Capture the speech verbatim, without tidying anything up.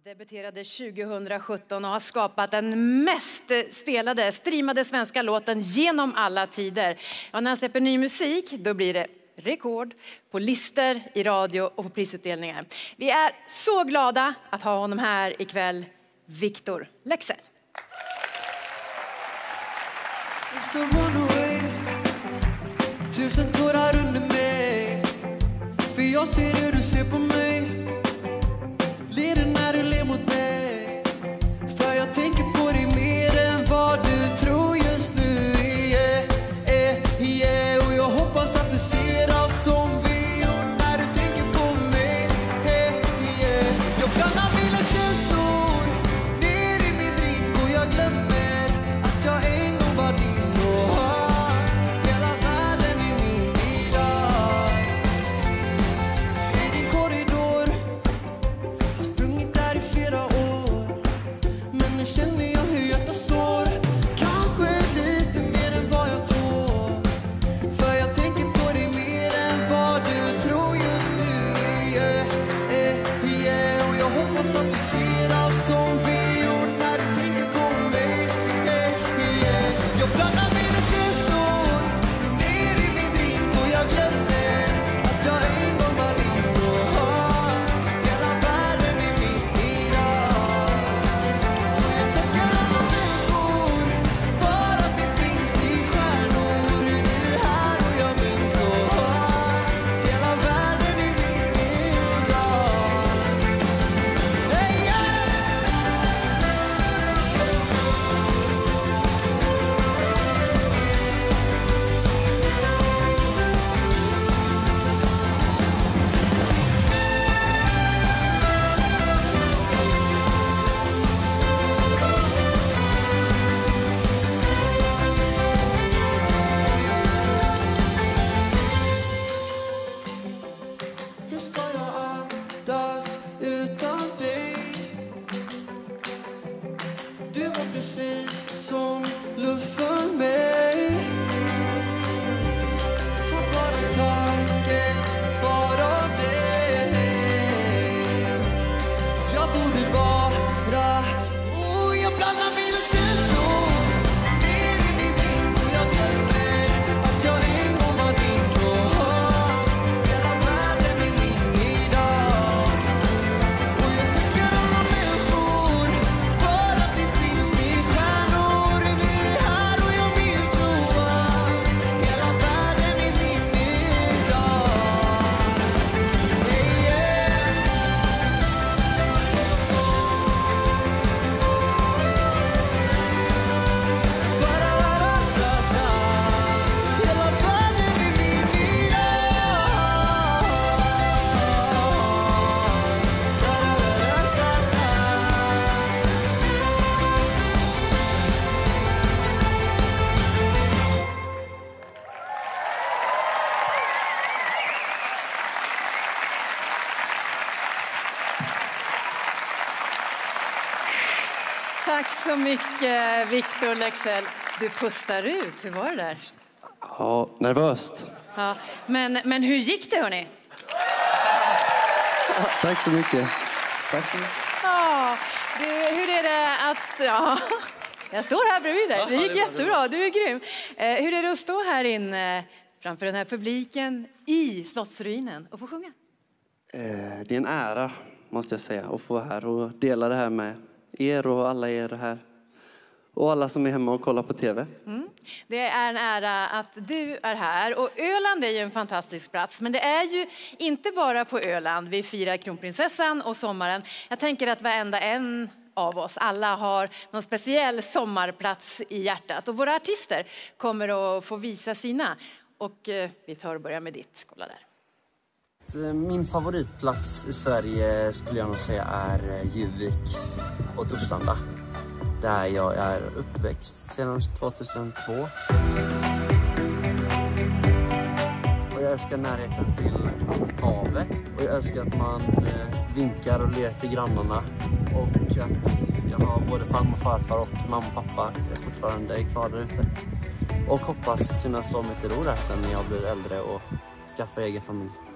Debuterade tjugohundrasjutton och har skapat den mest spelade, streamade svenska låten genom alla tider. Ja, när han släpper ny musik, då blir det rekord på lister, i radio och på prisutdelningar. Vi är så glada att ha honom här ikväll, Victor Leksell. Så run away. Tusen tårar under mig. För jag ser hur du ser på mig. Leder när du ler mot mig. För jag tänker på dig mer än vad du tror just nu. Yeah, yeah, yeah. Och jag hoppas att du ser allt som vi gör när du tänker på mig. Yeah, yeah. Jag blandar mina känslor ner i min drink. Och jag glömmer att jag en gång var din. Precis som luft för mig. Har bara tanken kvar av dig. Jag borde vara. Och jag blandar mina känslor ner i min drink. Och jag glömmer att jag en gång var din. Och hela världen är min idag. Och jag tycker alla människor bara att det finns. Tack så mycket, Victor Leksell. Du pustar ut. Hur var det där? Ja, nervöst. Ja, men, men hur gick det, hörni? Ja, tack så mycket. Tack så mycket. Ja, du, hur är det att... Ja, jag står här bredvid dig. Det gick jättebra. Du är grym. Eh, hur är det att stå här inne framför den här publiken i Slottsruinen och få sjunga? Eh, det är en ära, måste jag säga, att få vara här och dela det här med er och alla er här. Och alla som är hemma och kollar på tv. Mm. Det är en ära att du är här. Och Öland är ju en fantastisk plats. Men det är ju inte bara på Öland vi firar kronprinsessan och sommaren. Jag tänker att varenda en av oss, alla har någon speciell sommarplats i hjärtat. Och våra artister kommer att få visa sina. Och eh, vi tar och börjar med ditt. Kolla där. Min favoritplats i Sverige skulle jag nog säga är Juvik och Torslanda. Där jag är uppväxt sedan tvåtusentvå. Och jag älskar närheten till havet. Och jag älskar att man vinkar och ler till grannarna. Och att jag har både farmor och farfar och mamma och pappa är fortfarande kvar där ute. Och hoppas kunna slå mig till ro där sen när jag blir äldre och skaffa egen familj.